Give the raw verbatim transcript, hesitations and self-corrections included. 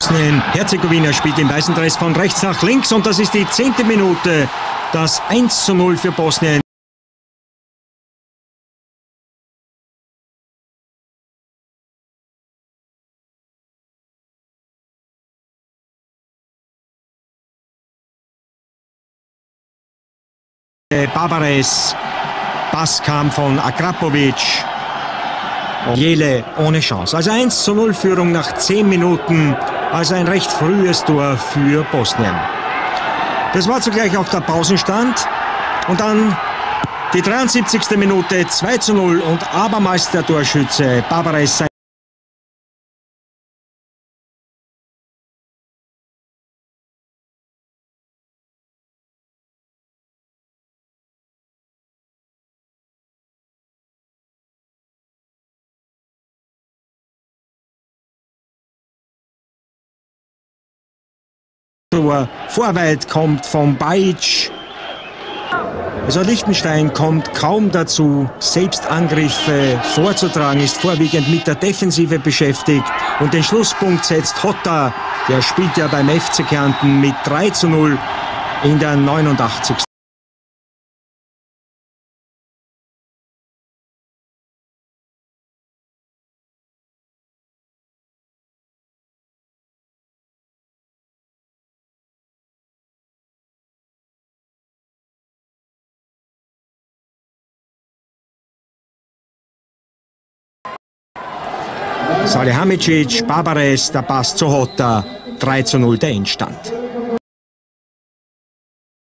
Bosnien-Herzegowina spielt im weißen Dress von rechts nach links und das ist die zehnte Minute. Das eins zu null für Bosnien. Barbares, Pass kam von Akrapovic. Jele ohne Chance. Also eins zu null Führung nach zehn Minuten. Also ein recht frühes Tor für Bosnien. Das war zugleich auch der Pausenstand. Und dann die dreiundsiebzigste Minute, zwei zu null und abermals der Torschütze Barbares. Vorweit kommt von Bajic. Also Liechtenstein kommt kaum dazu, selbst Angriffe vorzutragen, ist vorwiegend mit der Defensive beschäftigt. Und den Schlusspunkt setzt Hotta, der spielt ja beim F C Kärnten mit drei zu null in der neunundachtzigsten Salihamidzic, Barbares, der Pass zu Hotta, drei zu null der Endstand.